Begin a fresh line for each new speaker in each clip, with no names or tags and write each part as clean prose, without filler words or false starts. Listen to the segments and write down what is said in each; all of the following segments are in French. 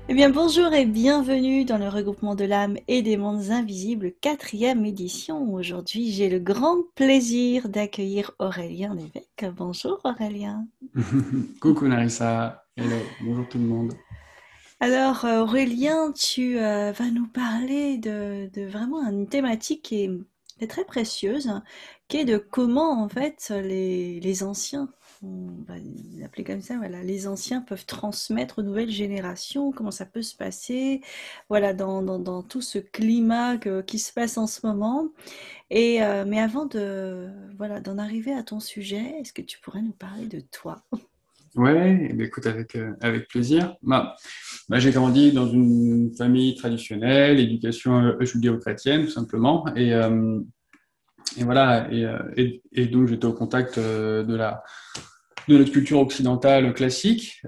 Eh bien, bonjour et bienvenue dans le regroupement de l'âme et des mondes invisibles, quatrième édition. Aujourd'hui, j'ai le grand plaisir d'accueillir Aurélien Lévesque. Bonjour Aurélien.
Coucou Narissa, hello, bonjour tout le monde.
Alors, Aurélien, tu vas nous parler de vraiment une thématique qui est très précieuse, hein, qui est de comment, en fait, les anciens, on va l'appeler comme ça, voilà, les anciens peuvent transmettre aux nouvelles générations, comment ça peut se passer, voilà, dans tout ce climat qui se passe en ce moment. Mais avant voilà, d'en arriver à ton sujet, est-ce que tu pourrais nous parler de toi?
Ouais, eh bien, écoute, avec plaisir. J'ai grandi dans une famille traditionnelle, éducation judéo-chrétienne, tout simplement. Et voilà, et donc j'étais au contact de notre culture occidentale classique,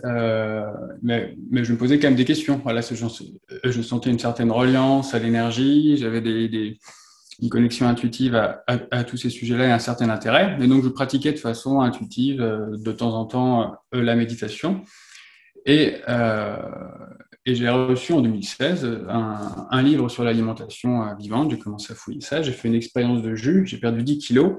mais je me posais quand même des questions. Voilà, je sentais une certaine reliance à l'énergie, j'avais une connexion intuitive à tous ces sujets-là et un certain intérêt. Et donc, je pratiquais de façon intuitive, de temps en temps, la méditation. Et, euh, et j'ai reçu en 2016 un livre sur l'alimentation vivante. J'ai commencé à fouiller ça. J'ai fait une expérience de jus. J'ai perdu 10 kilos.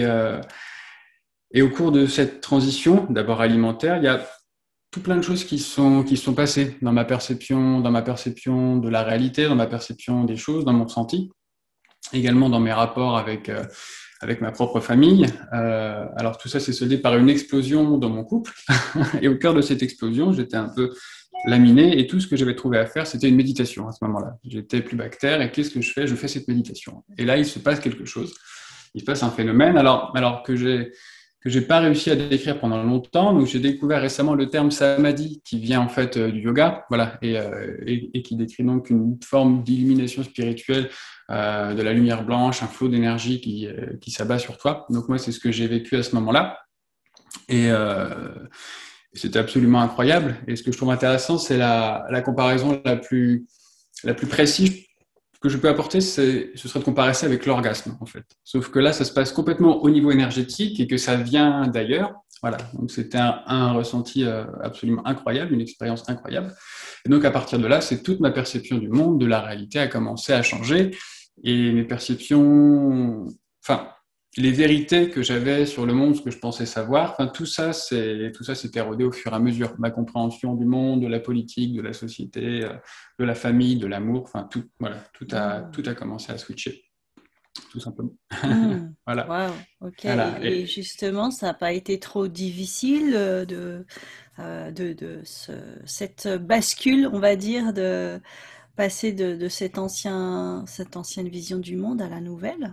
Et au cours de cette transition, d'abord alimentaire, il y a tout plein de choses qui sont passées dans ma perception de la réalité, dans ma perception des choses, dans mon ressenti, également dans mes rapports avec ma propre famille. Alors tout ça s'est soldé par une explosion dans mon couple. Et au cœur de cette explosion, j'étais un peu laminé et tout ce que j'avais trouvé à faire, c'était une méditation à ce moment-là. J'étais plus bactère et qu'est-ce que je fais? Je fais cette méditation. Et là, il se passe quelque chose. Il se passe un phénomène alors que j'ai pas réussi à décrire pendant longtemps. Donc j'ai découvert récemment le terme samadhi qui vient en fait du yoga, voilà, et qui décrit donc une forme d'illumination spirituelle, de la lumière blanche, un flot d'énergie qui s'abat sur toi. Donc moi c'est ce que j'ai vécu à ce moment-là et c'était absolument incroyable. Et ce que je trouve intéressant, c'est la comparaison la plus précise que je peux apporter, ce serait de comparer ça avec l'orgasme, en fait. Sauf que là, ça se passe complètement au niveau énergétique et que ça vient d'ailleurs. Voilà, donc c'était un ressenti absolument incroyable, une expérience incroyable. Et donc à partir de là, c'est toute ma perception du monde, de la réalité a commencé à changer. Et mes perceptions, enfin, les vérités que j'avais sur le monde, ce que je pensais savoir, enfin, tout ça s'est érodé au fur et à mesure. Ma compréhension du monde, de la politique, de la société, de la famille, de l'amour, enfin tout, voilà, tout a commencé à switcher, tout simplement.
Hmm.
Voilà,
Waouh, ok.
voilà.
Et justement, ça n'a pas été trop difficile cette bascule, on va dire, de passer de cette ancienne vision du monde à la nouvelle?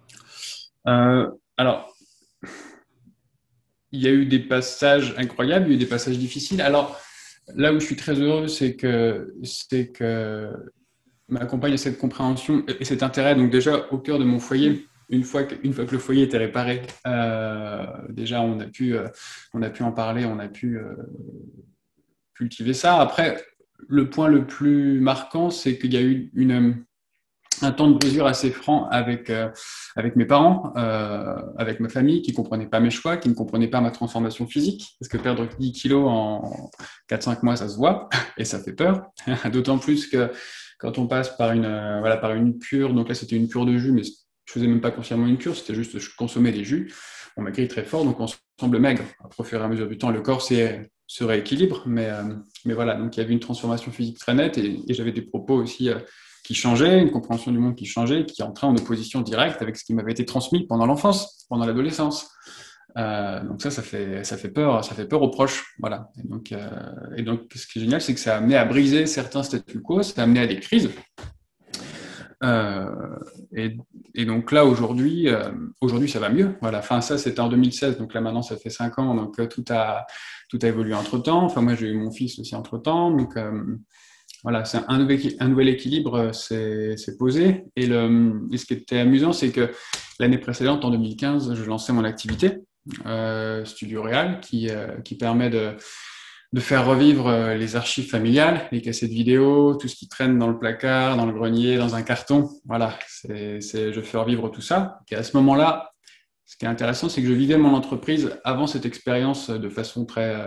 Alors, il y a eu des passages incroyables, il y a eu des passages difficiles. Alors, là où je suis très heureux, c'est que ma compagne a cette compréhension et cet intérêt. Donc déjà, au cœur de mon foyer, une fois que le foyer était réparé, déjà on a pu en parler, on a pu cultiver ça. Après, le point le plus marquant, c'est qu'il y a eu un temps de brisure assez franc avec mes parents, avec ma famille, qui ne comprenaient pas mes choix, qui ne comprenaient pas ma transformation physique, parce que perdre 10 kilos en 4-5 mois, ça se voit, et ça fait peur. D'autant plus que quand on passe voilà, par une cure, donc là c'était une cure de jus, mais je faisais même pas consciemment une cure, c'était juste je consommais des jus, on maigrit très fort, donc on semble maigre. Après, au fur et à mesure du temps, le corps se rééquilibre, mais voilà, donc il y avait une transformation physique très nette, et j'avais des propos aussi qui changeait, une compréhension du monde qui changeait, qui entrait en opposition directe avec ce qui m'avait été transmis pendant l'enfance, pendant l'adolescence. Donc ça fait peur aux proches, voilà. Et donc, ce qui est génial, c'est que ça a amené à briser certains statu quo, ça a amené à des crises. Euh, et, et donc là, aujourd'hui, ça va mieux. Voilà. Enfin, ça, c'était en 2016, donc là maintenant, ça fait 5 ans, donc tout a évolué entre-temps. Enfin, moi, j'ai eu mon fils aussi entre-temps, donc voilà, c'est un nouvel équilibre s'est posé. Et ce qui était amusant, c'est que l'année précédente, en 2015, je lançais mon activité, Studio Réal, qui permet de faire revivre les archives familiales, les cassettes vidéo, tout ce qui traîne dans le placard, dans le grenier, dans un carton. Voilà, je fais revivre tout ça. Et à ce moment-là, ce qui est intéressant, c'est que je vivais mon entreprise avant cette expérience de façon très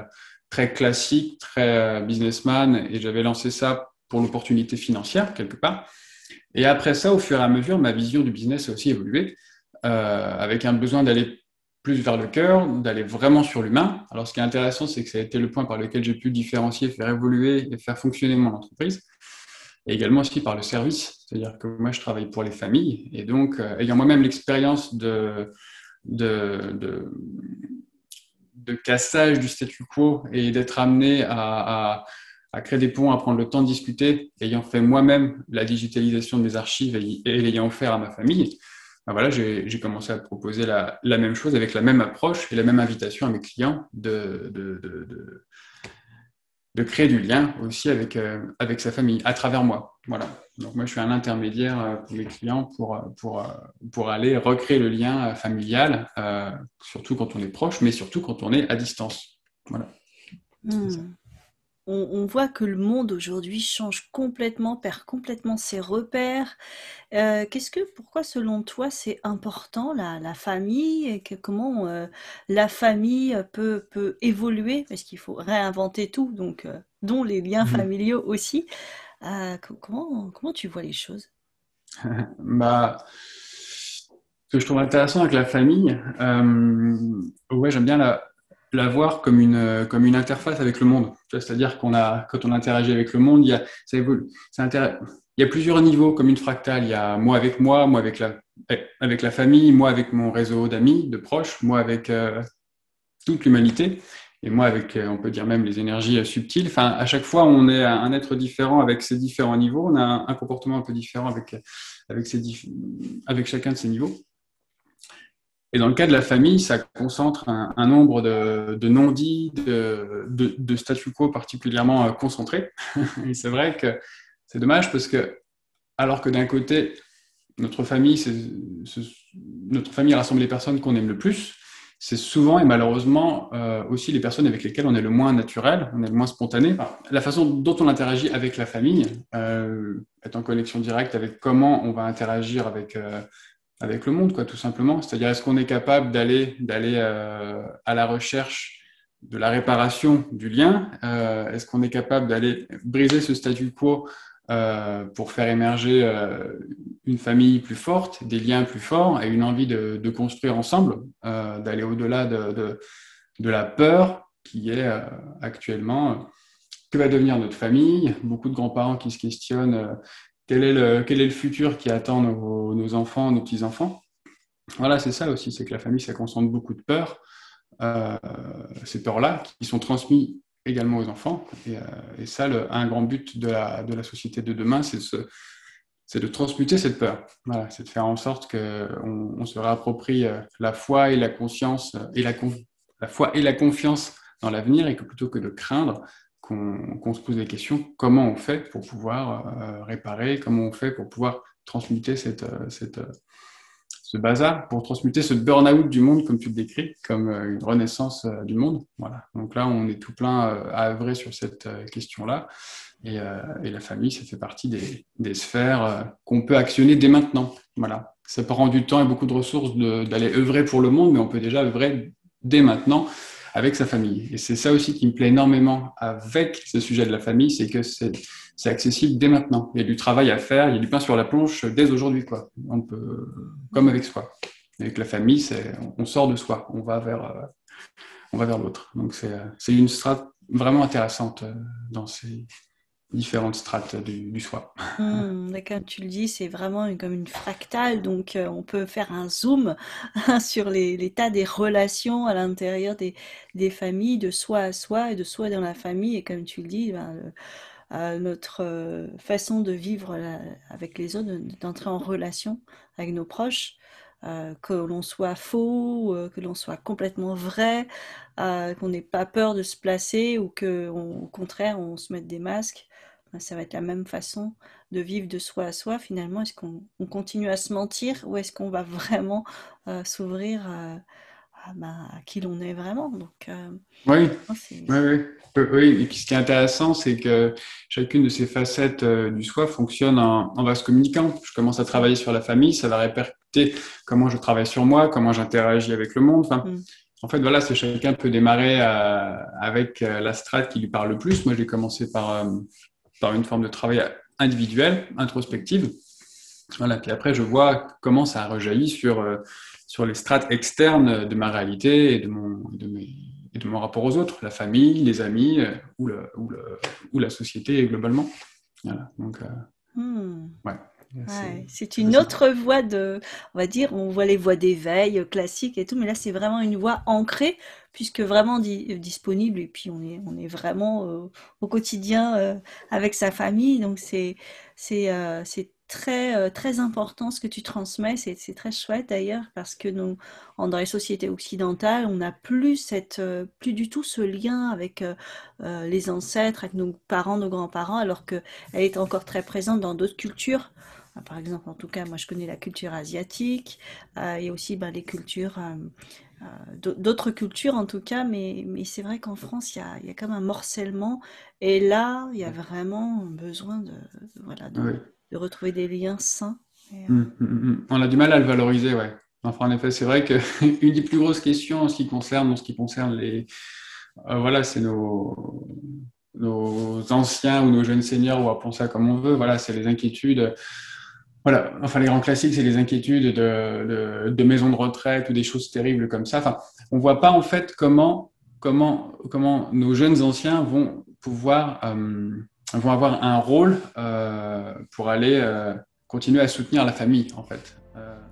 très classique, très businessman, et j'avais lancé ça pour l'opportunité financière, quelque part. Et après ça, au fur et à mesure, ma vision du business a aussi évolué, avec un besoin d'aller plus vers le cœur, d'aller vraiment sur l'humain. Alors, ce qui est intéressant, c'est que ça a été le point par lequel j'ai pu différencier, faire évoluer et faire fonctionner mon entreprise, et également aussi par le service. C'est-à-dire que moi, je travaille pour les familles, et donc, ayant moi-même l'expérience de, de, de cassage du statu quo et d'être amené à créer des ponts, à prendre le temps de discuter, ayant fait moi-même la digitalisation de mes archives et l'ayant offert à ma famille, ben voilà, j'ai commencé à proposer la même chose avec la même approche et la même invitation à mes clients de créer du lien aussi avec sa famille, à travers moi. Voilà. Donc moi, je suis un intermédiaire pour les clients pour aller recréer le lien familial, surtout quand on est proche, mais surtout quand on est à distance. Voilà. C'est ça.
Hmm. On voit que le monde aujourd'hui change complètement, perd complètement ses repères. Pourquoi selon toi c'est important la famille et comment la famille peut évoluer parce qu'il faut réinventer tout, donc dont les liens
Mhm.
familiaux aussi. Comment tu vois les choses?
Bah, ce que je trouve intéressant avec la famille, ouais, j'aime bien la voir comme une interface avec le monde. C'est-à-dire quand on interagit avec le monde, ça évolue. Il y a plusieurs niveaux, comme une fractale. Il y a moi avec la famille, moi avec mon réseau d'amis, de proches, moi avec toute l'humanité, et moi avec, on peut dire même les énergies subtiles. Enfin, à chaque fois, on est un être différent avec ces différents niveaux. On a un comportement un peu différent avec chacun de ces niveaux. Et dans le cas de la famille, ça concentre un nombre de non-dits, de statu quo particulièrement concentrés. Et c'est vrai que c'est dommage parce que, alors que d'un côté, notre famille, notre famille rassemble les personnes qu'on aime le plus, c'est souvent et malheureusement aussi les personnes avec lesquelles on est le moins naturel, on est le moins spontané. Enfin, la façon dont on interagit avec la famille est en connexion directe avec comment on va interagir avec le monde, quoi, tout simplement. C'est-à-dire, est-ce qu'on est capable d'aller à la recherche de la réparation du lien? Est-ce qu'on est capable d'aller briser ce statu quo pour faire émerger une famille plus forte, des liens plus forts et une envie de construire ensemble, d'aller au-delà de la peur qui est actuellement que va devenir notre famille. Beaucoup de grands-parents qui se questionnent quel est le futur qui attend nos enfants, nos petits-enfants. Voilà, c'est ça aussi, c'est que la famille, ça concentre beaucoup de peurs, euh, ces peurs-là, qui sont transmises également aux enfants. Et ça, un grand but de la société de demain, c'est de transmuter cette peur. Voilà, c'est de faire en sorte qu'on se réapproprie la foi et la conscience la foi et la confiance dans l'avenir et que plutôt que de craindre, qu'on se pose des questions, comment on fait pour pouvoir réparer, comment on fait pour pouvoir transmuter ce bazar, pour transmuter ce burn-out du monde, comme tu le décris, comme une renaissance du monde. Voilà. Donc là, on est tout plein à œuvrer sur cette question-là. Et la famille, ça fait partie des sphères qu'on peut actionner dès maintenant. Voilà. Ça prend du temps et beaucoup de ressources d'aller œuvrer pour le monde, mais on peut déjà œuvrer dès maintenant avec sa famille. Et c'est ça aussi qui me plaît énormément avec ce sujet de la famille, c'est que c'est accessible dès maintenant. Il y a du travail à faire, il y a du pain sur la planche dès aujourd'hui, quoi. On peut, comme avec soi. Avec la famille, on sort de soi, on va vers l'autre. Donc c'est une strate vraiment intéressante dans ces différentes strates du soi.
Comme tu le dis, c'est vraiment comme une fractale, donc on peut faire un zoom sur l'état des relations à l'intérieur des familles, de soi à soi et de soi dans la famille. Et comme tu le dis, ben, notre façon de vivre avec les autres, d'entrer en relation avec nos proches, que l'on soit faux, que l'on soit complètement vrai, qu'on n'ait pas peur de se placer ou au contraire on se mette des masques. Ben, ça va être la même façon de vivre de soi à soi finalement. Est-ce qu'on continue à se mentir ou est-ce qu'on va vraiment s'ouvrir à qui l'on est vraiment? Donc,
Oui,
non, c'est...
oui, oui. Oui, et puis ce qui est intéressant, c'est que chacune de ces facettes du soi fonctionne en vase communicant. Je commence à travailler sur la famille, ça va répercuter comment je travaille sur moi, comment j'interagis avec le monde. Enfin,
Mm.
en fait, voilà, c'est chacun peut démarrer avec la strate qui lui parle le plus. Moi, j'ai commencé par une forme de travail individuel, introspective. Voilà, puis après, je vois comment ça a rejailli sur les strates externes de ma réalité et de mon rapport aux autres, la famille, les amis ou la société globalement. Voilà, donc,
Hmm.
ouais,
Ouais, c'est
c'est
une
possible.
autre voie de, on va dire, on voit les voies d'éveil classiques et tout, mais là c'est vraiment une voie ancrée puisque vraiment disponible et puis on est vraiment au quotidien avec sa famille, donc c'est très très important ce que tu transmets, c'est très chouette d'ailleurs parce que nous dans les sociétés occidentales on n'a plus plus du tout ce lien avec les ancêtres, avec nos parents, nos grands-parents, alors que elle est encore très présente dans d'autres cultures. Par exemple, en tout cas, moi je connais la culture asiatique et aussi ben, les cultures, d'autres cultures en tout cas, mais c'est vrai qu'en France, il y a comme un morcellement et là, il y a vraiment besoin voilà,
Oui.
de retrouver des liens sains. Et,
On a du mal à le valoriser, ouais. Enfin, en effet, c'est vrai que une des plus grosses questions en ce qui concerne voilà, c'est nos anciens ou nos jeunes seniors, ou appelons ça comme on veut. Voilà, c'est les inquiétudes. Voilà, enfin, les grands classiques, c'est les inquiétudes de maisons de retraite ou des choses terribles comme ça. Enfin, on voit pas en fait comment nos jeunes anciens vont pouvoir vont avoir un rôle pour aller continuer à soutenir la famille, en fait.